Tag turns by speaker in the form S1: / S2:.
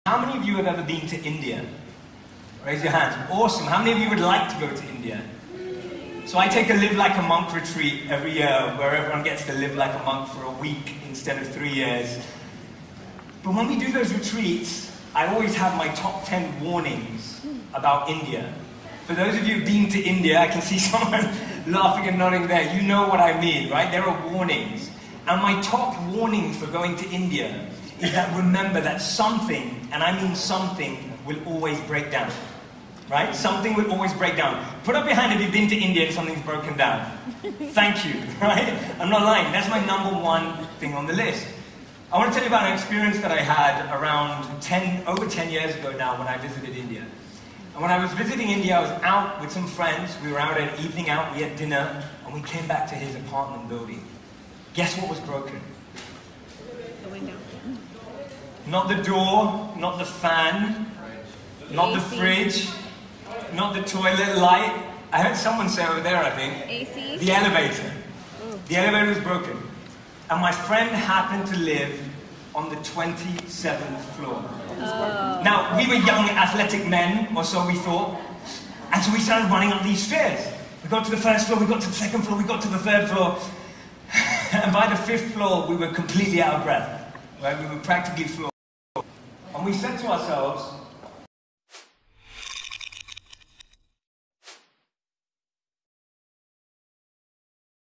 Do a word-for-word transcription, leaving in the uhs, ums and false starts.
S1: How many of you have ever been to India? Raise your hands. Awesome. How many of you would like to go to India? So I take a Live Like a Monk retreat every year where everyone gets to live like a monk for a week instead of three years. But when we do those retreats, I always have my top ten warnings about India. For those of you who've been to India, I can see someone laughing and nodding there. You know what I mean, right? There are warnings. And my top warning for going to India is that remember that something, and I mean something, will always break down. Right? Something will always break down. Put up your hand if you've been to India and something's broken down. Thank you, right? I'm not lying. That's my number one thing on the list. I want to tell you about an experience that I had around ten, over ten years ago now when I visited India. And when I was visiting India, I was out with some friends. We were out at evening out, we had dinner, and we came back to his apartment building. Guess what was broken?
S2: The window.
S1: Not the door, not the fan, not the fridge, not the toilet light. I heard someone say over there, I think.
S2: A C?
S1: The elevator.
S2: Ooh.
S1: The elevator was broken. And my friend happened to live on the twenty-seventh floor.
S2: Oh.
S1: Now, we were young, athletic men, or so we thought. And so we started running up these stairs. We got to the first floor, we got to the second floor, we got to the third floor. And by the fifth floor, we were completely out of breath. Right? We were practically floored. And we said to ourselves,